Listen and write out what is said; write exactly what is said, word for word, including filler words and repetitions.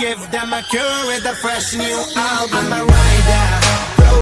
give them a cure with a fresh new album. I'm a rider.